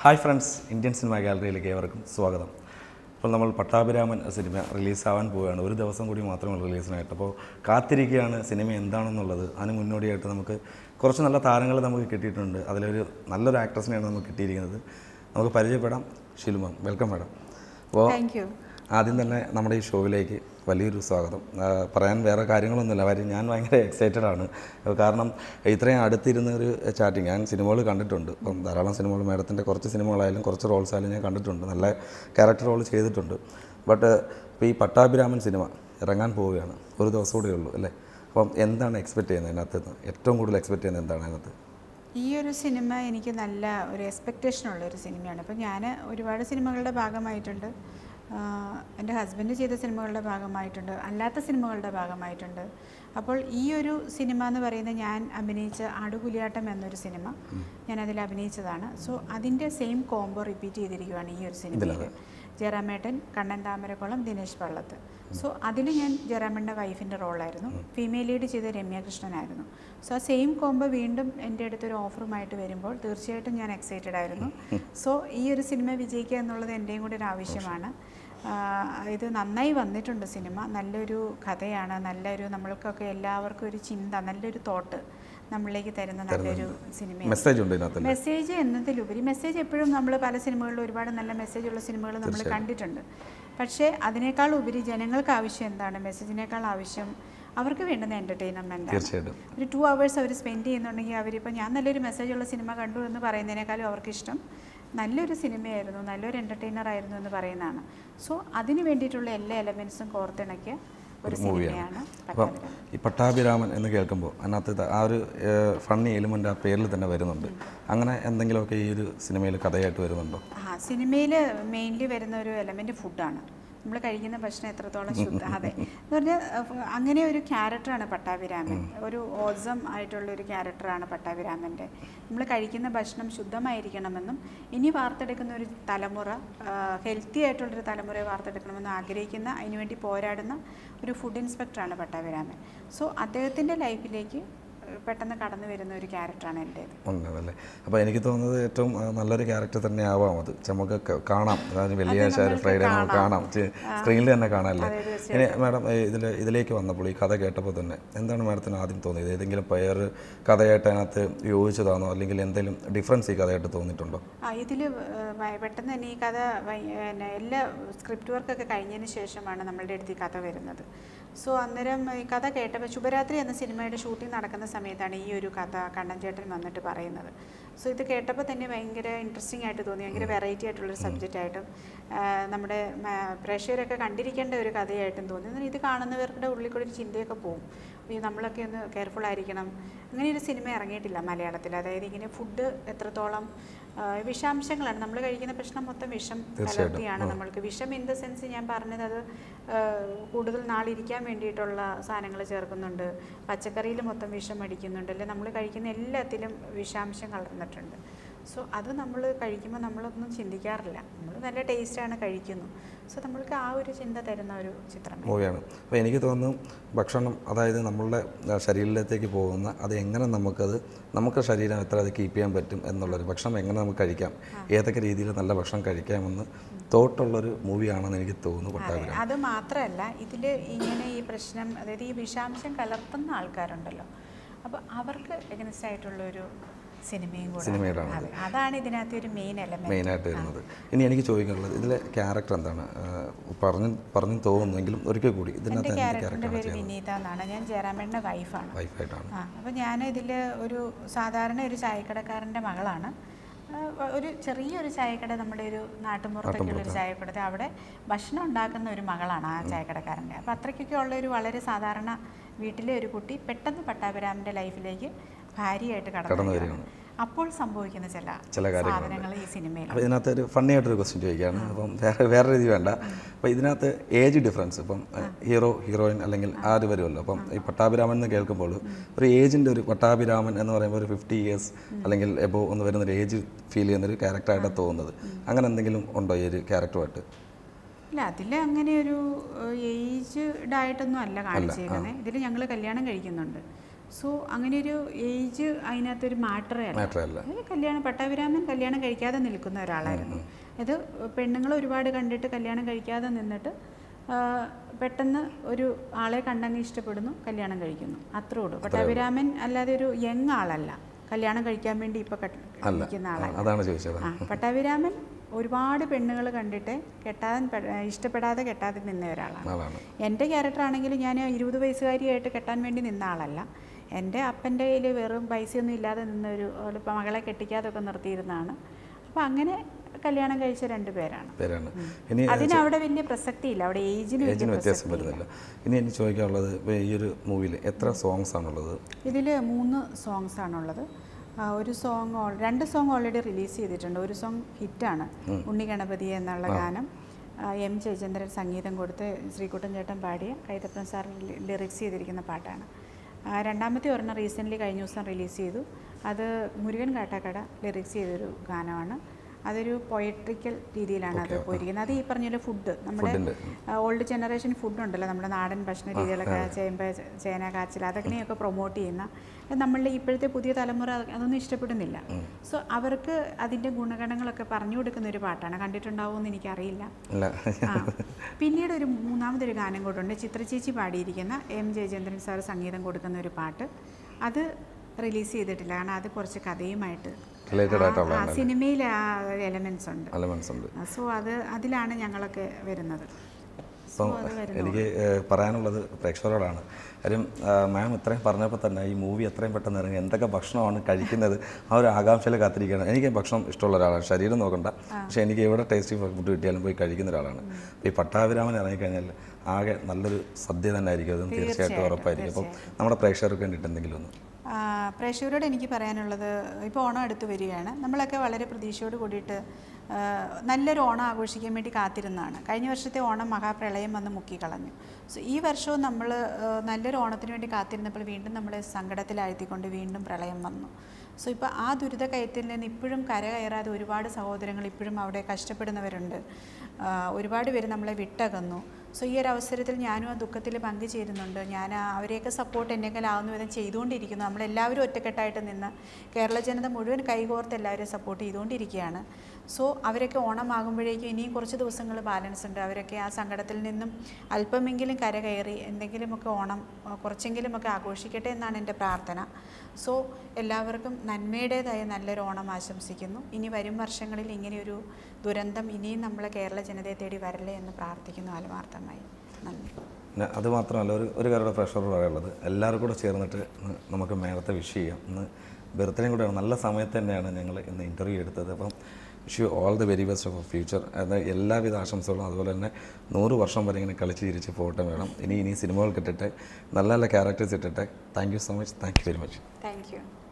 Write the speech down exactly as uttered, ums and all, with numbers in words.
Hi friends, Indian cinema ഗാലറിയിലേക്ക് ഏവർക്കും സ്വാഗതം. അപ്പോൾ നമ്മൾ പട്ടാഭിരാമൻ സിനിമ റിലീസാവാൻ പോവുകയാണ്. ഒരു ദിവസം കൂടി മാത്രമേ റിലീസിനായിട്ട്. അപ്പോൾ കാത്തിരിക്കുകയാണ് സിനിമ എന്താണെന്നുള്ളത്. അതിന് മുന്നോടിയായിട്ട് നമുക്ക് കുറച്ച് നല്ല താരങ്ങൾ നമുക്ക് കിട്ടിയിട്ടുണ്ട്. അതിലൊരു നല്ലൊരു ആക്ട്രസിനെയാണ് നമുക്ക് കിട്ടിയിരിക്കുന്നത്. നമുക്ക് പരിചയപ്പെടാം. Shilu ma'am, welcome madam. അപ്പോൾ ആദ്യം തന്നെ നമ്മുടെ ഈ ഷോയിലേക്ക് വലിയൊരു സ്വാഗതം. പറയാൻ വേറെ കാര്യങ്ങളൊന്നുമില്ല, കാര്യം ഞാൻ ഭയങ്കര എക്സൈറ്റഡ് ആണ്. കാരണം ഇത്രയും അടുത്തിരുന്ന ഒരു ചാറ്റിങ് ഞാൻ സിനിമകൾ കണ്ടിട്ടുണ്ട്. ഇപ്പം ധാരാളം സിനിമകൾ, മാഡത്തിൻ്റെ കുറച്ച് സിനിമകളായാലും കുറച്ച് റോൾസ് ആയാലും ഞാൻ കണ്ടിട്ടുണ്ട്, നല്ല ക്യാരക്ടർ റോൾ ചെയ്തിട്ടുണ്ട്. ബട്ട് ഇപ്പോൾ ഈ പട്ടാഭിരാമൻ സിനിമ ഇറങ്ങാൻ പോവുകയാണ്. ഒരു ദിവസം കൂടെ ഉള്ളൂ അല്ലേ? അപ്പം എന്താണ് എക്സ്പെക്റ്റ് ചെയ്യുന്നത് അതിനകത്ത്? ഏറ്റവും കൂടുതൽ എക്സ്പെക്റ്റ് ചെയ്യുന്നത് എന്താണ് അതിനകത്ത്? ഈ ഒരു സിനിമ എനിക്ക് നല്ല ഒരു എക്സ്പെക്റ്റേഷനുള്ളൊരു സിനിമയാണ്. അപ്പോൾ ഞാൻ ഒരുപാട് സിനിമകളുടെ ഭാഗമായിട്ടുണ്ട്. എൻ്റെ ഹസ്ബൻഡ് ചെയ്ത സിനിമകളുടെ ഭാഗമായിട്ടുണ്ട്, അല്ലാത്ത സിനിമകളുടെ ഭാഗമായിട്ടുണ്ട്. അപ്പോൾ ഈ ഒരു സിനിമ എന്ന് പറയുന്നത് ഞാൻ അഭിനയിച്ച ആടുപുലിയാട്ടം എന്നൊരു സിനിമ ഞാൻ അതിൽ അഭിനയിച്ചതാണ്. സോ അതിൻ്റെ സെയിം കോംബോ റിപ്പീറ്റ് ചെയ്തിരിക്കുകയാണ് ഈ ഒരു സിനിമയിൽ. ജയറാമേട്ടൻ, കണ്ണൻ താമരക്കുളം, ദിനേശ് പള്ളത്ത്. സോ അതിൽ ഞാൻ ജയറാമേട്ടൻ്റെ വൈഫിൻ്റെ റോളായിരുന്നു. ഫീമെയിൽ ലീഡ് ചെയ്ത രമ്യ കൃഷ്ണനായിരുന്നു. സോ ആ സെയിം കോംബോ വീണ്ടും എൻ്റെ അടുത്തൊരു ഓഫറുമായിട്ട് വരുമ്പോൾ തീർച്ചയായിട്ടും ഞാൻ എക്സൈറ്റഡ് ആയിരുന്നു. സോ ഈ ഒരു സിനിമ വിജയിക്കുക എന്നുള്ളത് എൻ്റെയും കൂടി ഒരു ആവശ്യമാണ്. ഇത് നന്നായി വന്നിട്ടുണ്ട് സിനിമ. നല്ലൊരു കഥയാണ്, നല്ലൊരു നമ്മൾക്കൊക്കെ എല്ലാവർക്കും ഒരു ചിന്ത, നല്ലൊരു തോട്ട് നമ്മളിലേക്ക് തരുന്ന നല്ലൊരു സിനിമയാണ്. മെസ്സേജ് എന്നതിലുപരി മെസ്സേജ് എപ്പോഴും നമ്മൾ പല സിനിമകളിലും ഒരുപാട് നല്ല മെസ്സേജുള്ള സിനിമകൾ നമ്മൾ കണ്ടിട്ടുണ്ട്. പക്ഷേ അതിനേക്കാൾ ഉപരി ജനങ്ങൾക്ക് ആവശ്യം എന്താണ്? മെസ്സേജിനേക്കാൾ ആവശ്യം അവർക്ക് വേണ്ടുന്ന എൻ്റർടൈൻമെൻറ്റാണ്. ഒരു ടു അവേഴ്സ് അവർ സ്പെൻഡ് ചെയ്യുന്നുണ്ടെങ്കിൽ അവരിപ്പോൾ ഞാൻ നല്ലൊരു മെസ്സേജുള്ള സിനിമ കണ്ടു എന്ന് പറയുന്നതിനേക്കാളും അവർക്കിഷ്ടം നല്ലൊരു സിനിമയായിരുന്നു, നല്ലൊരു എൻ്റർടൈനർ ആയിരുന്നു എന്ന് പറയുന്നതാണ്. സോ അതിന് വേണ്ടിയിട്ടുള്ള എല്ലാ എലമെൻസും കോർത്തിണക്കിയ ഒരു സിനിമയാണ്. അപ്പം ഈ പട്ടാഭിരാമൻ എന്ന് കേൾക്കുമ്പോൾ അതിനകത്ത് ആ ഒരു ഫണ്ണി എലിമെൻ്റ് ആ പേരിൽ തന്നെ വരുന്നുണ്ട്. അങ്ങനെ എന്തെങ്കിലുമൊക്കെ ഈ ഒരു സിനിമയിൽ കഥയായിട്ട് വരുന്നുണ്ടോ? ആ സിനിമയിൽ മെയിൻലി വരുന്ന ഒരു എലമെൻറ്റ് ഫുഡാണ്. നമ്മൾ കഴിക്കുന്ന ഭക്ഷണം എത്രത്തോളം ശുദ്ധ, അതെ എന്ന് പറഞ്ഞാൽ അങ്ങനെ ഒരു ക്യാരക്ടറാണ് പട്ടാഭിരാമൻ. ഒരു ഓസം ആയിട്ടുള്ളൊരു ക്യാരക്ടറാണ് പട്ടാഭിരാമൻ്റെ. നമ്മൾ കഴിക്കുന്ന ഭക്ഷണം ശുദ്ധമായിരിക്കണമെന്നും ഇനി വാർത്തെടുക്കുന്ന ഒരു തലമുറ ഹെൽത്തി ആയിട്ടുള്ളൊരു തലമുറയെ വാർത്തെടുക്കണമെന്ന് ആഗ്രഹിക്കുന്ന, അതിനുവേണ്ടി പോരാടുന്ന ഒരു ഫുഡ് ഇൻസ്പെക്ടറാണ് പട്ടാഭിരാമൻ. സോ അദ്ദേഹത്തിൻ്റെ ലൈഫിലേക്ക് പെട്ടെന്ന് കടന്നു വരുന്ന ഒരു ക്യാരക്ടറാണ് എൻ്റേത്. ഉണ്ടല്ലേ? അപ്പോൾ എനിക്ക് തോന്നുന്നത് ഏറ്റവും നല്ലൊരു ക്യാരക്ടർ തന്നെ ആവാം അത്. നമുക്ക് കാണാം, വെള്ളിയാഴ്ച ഫ്രൈഡേ നമുക്ക് കാണാം, സ്ക്രീനിൽ തന്നെ കാണാമല്ലേ? ഇനി മാഡം ഇതിൽ ഇതിലേക്ക് വന്നപ്പോൾ ഈ കഥ കേട്ടപ്പോൾ തന്നെ എന്താണ് മാഡത്തിന് ആദ്യം തോന്നിയത്? ഏതെങ്കിലും പേർ കഥയായിട്ട് അതിനകത്ത് യോജിച്ചതാണോ, അല്ലെങ്കിൽ എന്തെങ്കിലും ഡിഫറൻസ് ഈ കഥയായിട്ട് തോന്നിയിട്ടുണ്ടോ? ആ ഇതിൽ പെട്ടെന്ന് തന്നെ ഈ കഥ എല്ലാ സ്ക്രിപ്റ്റ് വർക്കൊക്കെ കഴിഞ്ഞതിന് ശേഷമാണ് നമ്മളുടെ അടുത്ത് ഈ കഥ വരുന്നത്. സോ അന്നേരം ഈ കഥ കേട്ടപ്പോൾ ശുഭരാത്രി എന്ന സിനിമയുടെ ഷൂട്ടിംഗ് നടക്കുന്ന സമയത്താണ് ഈ ഒരു കഥ കണ്ണൻ ചേട്ടൻ വന്നിട്ട് പറയുന്നത്. സോ ഇത് കേട്ടപ്പോൾ തന്നെ ഭയങ്കര ഇൻട്രസ്റ്റിംഗ് ആയിട്ട് തോന്നി, ഭയങ്കര വെറൈറ്റി ആയിട്ടുള്ളൊരു സബ്ജക്റ്റായിട്ടും നമ്മുടെ പ്രേക്ഷകരൊക്കെ കണ്ടിരിക്കേണ്ട ഒരു കഥയായിട്ടും തോന്നി. എന്നാൽ ഇത് കാണുന്നവരുടെ ഉള്ളിൽ കൂടി ഒരു ചിന്തയൊക്കെ പോകും, ഈ നമ്മളൊക്കെ ഒന്ന് കെയർഫുൾ ആയിരിക്കണം. അങ്ങനെ ഒരു സിനിമ ഇറങ്ങിയിട്ടില്ല മലയാളത്തിൽ. അതായത് ഇങ്ങനെ ഫുഡ് എത്രത്തോളം വിഷാംശങ്ങളാണ്, നമ്മൾ കഴിക്കുന്ന ഭക്ഷണം മൊത്തം വിഷം കലർത്തിയാണ്. നമ്മൾക്ക് വിഷം ഇൻ ദ സെൻസ് ഞാൻ പറഞ്ഞത് അത് കൂടുതൽ നാളിരിക്കാൻ വേണ്ടിയിട്ടുള്ള സാധനങ്ങൾ ചേർക്കുന്നുണ്ട്, പച്ചക്കറിയിൽ മൊത്തം വിഷം അടിക്കുന്നുണ്ട്, അല്ലെ നമ്മൾ കഴിക്കുന്ന എല്ലാത്തിലും വിഷാംശം കലർന്നിട്ടുണ്ട്. സോ അത് നമ്മൾ കഴിക്കുമ്പോൾ നമ്മളൊന്നും ചിന്തിക്കാറില്ല, നമ്മൾ നല്ല ടേസ്റ്റാണ് കഴിക്കുന്നു. സോ നമ്മൾക്ക് ആ ഒരു ചിന്ത തരുന്ന ഒരു ചിത്രം മൂവിയാണ്. അപ്പോൾ എനിക്ക് തോന്നുന്നു ഭക്ഷണം, അതായത് നമ്മളുടെ ശരീരത്തിലേക്ക് പോകുന്ന അത് എങ്ങനെ നമുക്കത് നമുക്ക് ശരീരം എത്ര അത് കീപ്പ് ചെയ്യാൻ പറ്റും എന്നുള്ളൊരു, ഭക്ഷണം എങ്ങനെ നമുക്ക് കഴിക്കാം, ഏതൊക്കെ രീതിയിൽ നല്ല ഭക്ഷണം കഴിക്കാമെന്ന് തോട്ടുള്ളൊരു മൂവിയാണെന്ന് എനിക്ക് തോന്നുന്നു പട്ടാഭിരാമൻ. അത് മാത്രമല്ല ഇതിൽ ഇങ്ങനെ ഈ പ്രശ്നം, അതായത് ഈ വിഷാംശം കലർത്തുന്ന ആൾക്കാരുണ്ടല്ലോ, അപ്പോൾ അവർക്ക് എഗൻസ്റ്റ് ആയിട്ടുള്ളൊരു സിനിമയും കൂടെ, അതാണ് ഇതിനകത്ത് ഒരു മെയിൻ എലമെന്റ് മെയിനായിട്ട് വരുന്നത്. ഇനി എനിക്ക് ചോദിക്കാനുള്ളത് ഇതിലെ ക്യാരക്ടർ എന്താണ്? പറഞ്ഞു പറഞ്ഞു തോന്നുന്നെങ്കിലും ഒരിക്കൽ കൂടി ഇതിനകത്ത് ക്യാരക്ടറിൻ്റെ പേര് വിനീത എന്നാണ്. ഞാൻ ജയറാമേട്ടൻ്റെ വൈഫാണ്. വൈഫായിട്ടാണ്. ആ അപ്പോൾ ഞാൻ ഇതിൽ ഒരു സാധാരണ ഒരു ചായക്കടക്കാരൻ്റെ മകളാണ്. ഒരു ചെറിയൊരു ചായക്കട, നമ്മുടെ ഒരു നാട്ടുമ്പുറത്തൊക്കെയുള്ളൊരു ചായക്കട, അവിടെ ഭക്ഷണം ഉണ്ടാക്കുന്ന ഒരു മകളാണ് ആ ചായക്കടക്കാരൻ്റെ. അപ്പോൾ അത്രയ്ക്കൊക്കെ ഉള്ളൊരു വളരെ സാധാരണ വീട്ടിലെ ഒരു കുട്ടി പെട്ടെന്ന് പട്ടാഭിരാമൻ്റെ ലൈഫിലേക്ക് ഭാര്യയായിട്ട് കടന്നു വരികയാണ്. അപ്പോൾ സംഭവിക്കുന്ന ചില ചില കാര്യങ്ങൾ ഈ സിനിമയിൽ. അപ്പോൾ ഇതിനകത്ത് ഒരു ഫണ്ണി ആയിട്ടൊരു ക്വസ്റ്റ്യൻ ചോദിക്കുകയാണ്. അപ്പം വേറെ വേറെ രീതി വേണ്ട. അപ്പോൾ ഇതിനകത്ത് ഏജ് ഡിഫറൻസ്, ഇപ്പം ഹീറോ ഹീറോയിൻ അല്ലെങ്കിൽ ആര് വരുമല്ലോ, അപ്പം ഈ പട്ടാഭിരാമൻ എന്ന് കേൾക്കുമ്പോൾ ഒരു ഏജിൻ്റെ ഒരു പട്ടാഭിരാമൻ എന്ന് പറയുമ്പോൾ ഒരു ഫിഫ്റ്റി ഇയേഴ്സ് അല്ലെങ്കിൽ എബോ എന്ന് വരുന്നൊരു ഏജ് ഫീൽ ചെയ്യുന്നൊരു ക്യാരക്ടറായിട്ടാണ് തോന്നുന്നത്. അങ്ങനെ എന്തെങ്കിലും ഉണ്ടോ ഈ ഒരു ക്യാരക്ടറുമായിട്ട്? ഇല്ല, അതിൽ അങ്ങനെ ഒരു ഏജ്ഡ് ആയിട്ടൊന്നും അല്ല കാണിച്ചേക്കുന്നത്. ഇതിൽ ഞങ്ങൾ കല്യാണം കഴിക്കുന്നുണ്ട്. സോ അങ്ങനെ ഒരു ഏജ് അതിനകത്തൊരു മാറ്ററേ അല്ല. കല്യാണം പട്ടാഭിരാമൻ കല്യാണം കഴിക്കാതെ നിൽക്കുന്ന ഒരാളായിരുന്നു. ഇത് പെണ്ണുങ്ങൾ ഒരുപാട് കണ്ടിട്ട് കല്യാണം കഴിക്കാതെ നിന്നിട്ട് പെട്ടെന്ന് ഒരു ആളെ കണ്ടങ്ങ് ഇഷ്ടപ്പെടുന്നു, കല്യാണം കഴിക്കുന്നു, അത്രേ ഉള്ളൂ. പട്ടാഭിരാമൻ അല്ലാതെ ഒരു യങ് ആളല്ല, കല്യാണം കഴിക്കാൻ വേണ്ടി ഇപ്പം കഴിക്കുന്ന ആളല്ല. ആ പട്ടാഭിരാമൻ ഒരുപാട് പെണ്ണുകൾ കണ്ടിട്ട് കെട്ടാൻ ഇഷ്ടപ്പെടാതെ കെട്ടാതെ നിന്ന ഒരാളാണ്. എൻ്റെ ക്യാരക്ടർ ആണെങ്കിൽ ഞാൻ ഇരുപത് വയസ്സുകാരിയായിട്ട് കെട്ടാൻ വേണ്ടി നിന്ന ആളല്ല. എൻ്റെ അപ്പൻ്റെ കയ്യിൽ വെറും പൈസയൊന്നും ഇല്ലാതെ നിന്നൊരു ഇപ്പം മകളെ കെട്ടിക്കാതൊക്കെ നിർത്തിയിരുന്നതാണ്. അപ്പോൾ അങ്ങനെ കല്യാണം കഴിച്ച രണ്ട് പേരാണ്. അതിനവിടെ വലിയ പ്രസക്തിയില്ല, അവിടെ ഏജിന് വ്യത്യാസം വരുന്നില്ല. ഇനി എനിക്ക് ചോദിക്കാനുള്ളത്, ഈ ഒരു മൂവിയിൽ എത്ര സോങ്സ് ആണുള്ളത്? ഇതിൽ മൂന്ന് സോങ്സ് ആണുള്ളത്. ഒരു സോങ് രണ്ട് സോങ് ഓൾറെഡി റിലീസ് ചെയ്തിട്ടുണ്ട്. ഒരു സോങ് ഹിറ്റാണ്, ഉണ്ണി ഗണപതി എന്നുള്ള ഗാനം എം ജയചന്ദ്രൻ സംഗീതം കൊടുത്ത് ശ്രീകുട്ടൻ ചേട്ടൻ പാടിയ കൈതപ്പൻ സാർ ലിറിക്സ് ചെയ്തിരിക്കുന്ന പാട്ടാണ്. രണ്ടാമത്തെ ഒരെണ്ണം റീസെൻ്റ്ലി കഴിഞ്ഞ ദിവസം റിലീസ് ചെയ്തു. അത് മുരുകൻ കാട്ടാക്കട ലിറിക്സ് ചെയ്തൊരു ഗാനമാണ്. അതൊരു പൊയട്രിക്കൽ രീതിയിലാണ് അത് പോയിരിക്കുന്നത്. അത് ഈ പറഞ്ഞ ഫുഡ്, നമ്മുടെ ഓൾഡ് ജനറേഷൻ ഫുഡ് ഉണ്ടല്ലോ, നമ്മുടെ നാടൻ ഭക്ഷണ രീതികളൊക്കെ, ചേമ്പ് ചേന കാച്ചിൽ അതൊക്കെയൊക്കെ പ്രൊമോട്ട് ചെയ്യുന്ന, നമ്മളുടെ ഇപ്പോഴത്തെ പുതിയ തലമുറ അതൊന്നും ഇഷ്ടപ്പെടുന്നില്ല. സോ അവർക്ക് അതിൻ്റെ ഗുണഗണങ്ങളൊക്കെ പറഞ്ഞു കൊടുക്കുന്ന ഒരു പാട്ടാണ്. കണ്ടിട്ടുണ്ടാവുമെന്ന് എനിക്കറിയില്ല. പിന്നീട് ഒരു മൂന്നാമതൊരു ഗാനം കൂട്ടുണ്ട്, ചിത്രചേച്ചി പാടിയിരിക്കുന്ന എം ജയചന്ദ്രൻ സാർ സംഗീതം കൊടുക്കുന്ന ഒരു പാട്ട്. അത് റിലീസ് ചെയ്തിട്ടില്ല, കാരണം അത് കുറച്ച് കഥയുമായിട്ട് സിനിമയിൽ ആ എലമെന്റ്സ് ഉണ്ട്. സോ അത് അതിലാണ് ഞങ്ങളൊക്കെ വരുന്നത്. അപ്പം എനിക്ക് പറയാനുള്ളത് പ്രേക്ഷകരോടാണ്. കാര്യം മാം ഇത്രയും പറഞ്ഞപ്പോൾ തന്നെ ഈ മൂവി എത്രയും പെട്ടെന്ന് ഇറങ്ങി എന്തൊക്കെ ഭക്ഷണമാണ് കഴിക്കുന്നത് ആ ഒരു ആകാംക്ഷയിൽ കാത്തിരിക്കുകയാണ്. എനിക്ക് ഭക്ഷണം ഇഷ്ടമുള്ള ഒരാളാണ്, ശരീരം നോക്കണ്ട, പക്ഷേ എനിക്ക് എവിടെ ടേസ്റ്റി ഫുഡ് കിട്ടിയാലും പോയി കഴിക്കുന്ന ഒരാളാണ്. അപ്പോൾ ഈ പട്ടാഭിരാമൻ ഇറങ്ങിക്കഴിഞ്ഞാൽ ആകെ നല്ലൊരു സദ്യ തന്നെ ആയിരിക്കും, അതും തീർച്ചയായിട്ടും ഉറപ്പായിരിക്കും. അപ്പം നമ്മുടെ പ്രേക്ഷകർക്ക് വേണ്ടിയിട്ട് എന്തെങ്കിലും ഒന്ന് പ്രേക്ഷകരോട് എനിക്ക് പറയാനുള്ളത്, ഇപ്പോൾ ഓണം അടുത്ത് വരികയാണ്. നമ്മളൊക്കെ വളരെ പ്രതീക്ഷയോട് കൂടിയിട്ട് നല്ലൊരു ഓണം ആഘോഷിക്കാൻ വേണ്ടി കാത്തിരുന്നതാണ്. കഴിഞ്ഞ വർഷത്തെ ഓണം മഹാപ്രളയം വന്ന് മുക്കിക്കളഞ്ഞു. സോ ഈ വർഷവും നമ്മൾ നല്ലൊരു ഓണത്തിന് വേണ്ടി കാത്തിരുന്നപ്പോൾ വീണ്ടും നമ്മൾ സങ്കടത്തിലാഴ്ത്തിക്കൊണ്ട് വീണ്ടും പ്രളയം വന്നു. സോ ഇപ്പോൾ ആ ദുരിതക്കയത്തിൽ നിന്ന് ഇപ്പോഴും കരകയറാതെ ഒരുപാട് സഹോദരങ്ങൾ ഇപ്പോഴും അവിടെ കഷ്ടപ്പെടുന്നവരുണ്ട്. ഒരുപാട് പേര് നമ്മളെ വിട്ടകന്നു. സോ ഈ ഒരു അവസരത്തിൽ ഞാനും ആ ദുഃഖത്തിൽ പങ്കുചേരുന്നുണ്ട്. ഞാൻ അവരെയൊക്കെ സപ്പോർട്ട് എന്നെക്കാലാവുന്ന വിധം ചെയ്തുകൊണ്ടിരിക്കുന്നു. നമ്മളെല്ലാവരും ഒറ്റക്കെട്ടായിട്ട് നിന്ന് കേരള ജനത മുഴുവൻ കൈകോർത്ത് എല്ലാവരെയും സപ്പോർട്ട് ചെയ്തുകൊണ്ടിരിക്കുകയാണ്. സോ അവരൊക്കെ ഓണമാകുമ്പോഴേക്കും ഇനിയും കുറച്ച് ദിവസങ്ങൾ ബാലൻസ് ഉണ്ട്. അവരൊക്കെ ആ സങ്കടത്തിൽ നിന്നും അല്പമെങ്കിലും കരകയറി എന്തെങ്കിലുമൊക്കെ ഓണം കുറച്ചെങ്കിലുമൊക്കെ ആഘോഷിക്കട്ടെ എന്നാണ് എൻ്റെ പ്രാർത്ഥന. സോ എല്ലാവർക്കും നന്മയുടേതായ നല്ലൊരു ഓണം ആശംസിക്കുന്നു. ഇനി വരും വർഷങ്ങളിൽ ഇങ്ങനെയൊരു ദുരന്തം ഇനിയും നമ്മളെ കേരള ജനതയെ തേടി വരല്ലേ എന്ന് പ്രാർത്ഥിക്കുന്നു ആത്മാർത്ഥമായി. നന്ദി. അതുമാത്രമല്ല, ഒരു ഒരു കാര്യം പ്രേക്ഷകരോട് പറയാനുള്ളത്, എല്ലാവർക്കും കൂടെ ചേർന്നിട്ട് നമുക്ക് മേളത്തെ വിഷ് ചെയ്യാം. ഇന്ന് ബർത്ത്ഡേയും കൂടെയാണ്, നല്ല സമയത്ത് തന്നെയാണ് ഞങ്ങൾ ഇന്ന് ഇൻ്റർവ്യൂ എടുത്തത്. അപ്പം wish you all the very best of future. എന്നാൽ എല്ലാവിധ ആശംസകളും, അതുപോലെ തന്നെ നൂറ് വർഷം വരെ ഇങ്ങനെ കളിച്ച് ചിരിച്ച് പോട്ടെ വേണം. ഇനി ഇനി സിനിമകൾ കിട്ടട്ടെ, നല്ല നല്ല ക്യാരക്ടേഴ്സ് ഇട്ടിട്ടെ. Thank you so much. Thank you very much. Thank U.